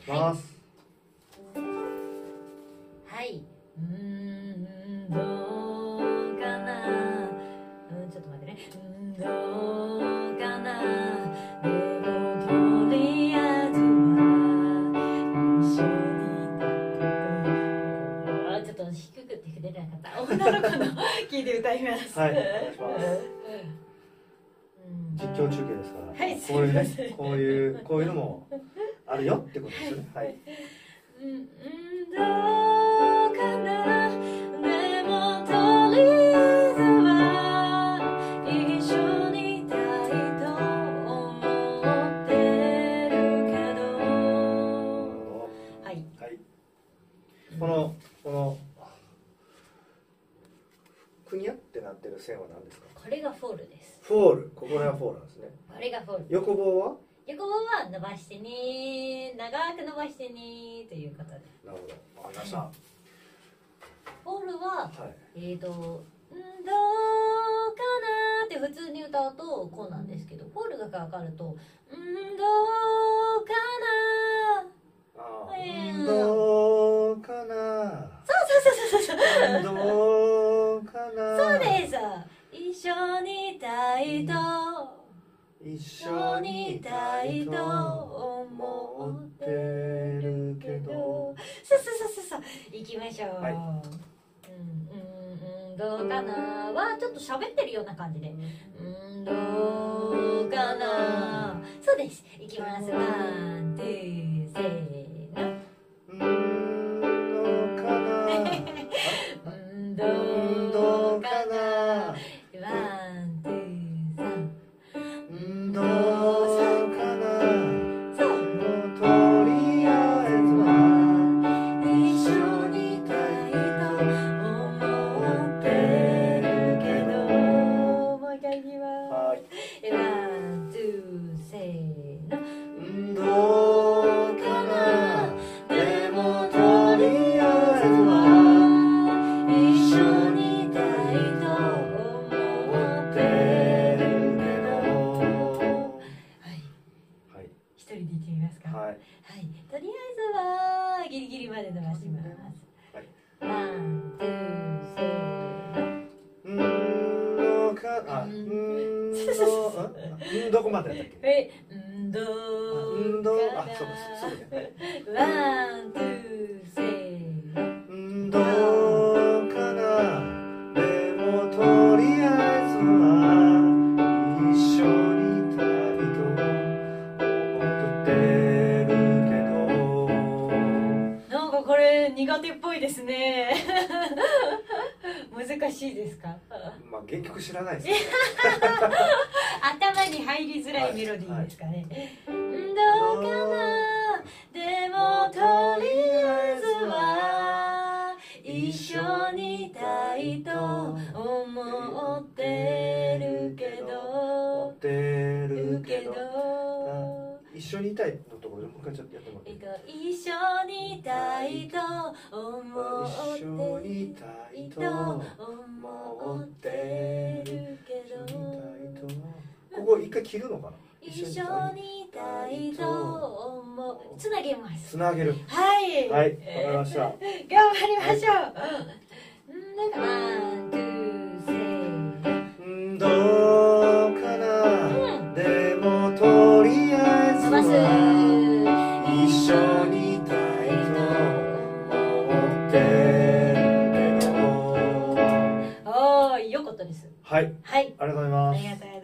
します。 はい。どうかな。ちょっと待ってね。どうかな。でもとりあえずは一緒に。ちょっと低くて出なかった。女の子の聞いて歌います。 はい、お願いします。実況中継ですから、 はい、 こういうね、こういうのもあるよってことですよね。はい。 どうかな。でもとりあえずは一緒にいたいと思ってるけど。はい。 はい。このふにゃってなってる線は何ですか？ これがフォールです。 フォール、ここらがフォールなんですね。 これがフォール。 横棒は？ 横棒は伸ばしてね、長く伸ばしてねということで。 なるほど、わかりました。 フォールは、 はい、 どうかなって普通に歌うとこうなんですけど、フォールがかかるとどうかな、 どうかな、 そうどうかな、 そうです。一緒にいたいと一緒にいたいと思ってるけど。 そう行きましょう。はい、どうかなはちょっと喋ってるような感じで、どうかな。そうです。いきます。ワン、ツー、せーの。どうかな。ワン、ツー、サン。どうかな。そう。 とりあえずは一緒にいたいと思ってるけど。もう一回いきます。ワン、ツー、せーの。どうかな。でもとりあえずは一緒にいたいと思ってるけど。はい。一人で言ってみますか。はい。とりあえずはギリギリまで伸ばします。ワン、ツー、せーの。 どこまでだっけ？ どうかな。ワン、ツー、せーの。 どうかな。でもとりあえずは一緒にいたいと思ってるけど。 なんかこれ苦手っぽいですね。難しいですか？ まあ原曲知らないですね。 頭に入りづらいメロディーですかね。どうかな。でもとりあえずは一緒にいたいと思ってるけど。 一緒にいたいのところでもう一回ちょっとやってもらっていい？ 一緒にいたいと思ってるけど。 ここ一回切るのかな？ 一緒にいたいと思う。つなげます。 つなげる。 はい。 はい、わかりました。 頑張りましょう。なんかワン、ツー、セー。 どうかな。でもとりあえずは一緒にいたいと思ってるけど。 よかったです。 はい。 はい。 ありがとうございます。 ありがとうございます。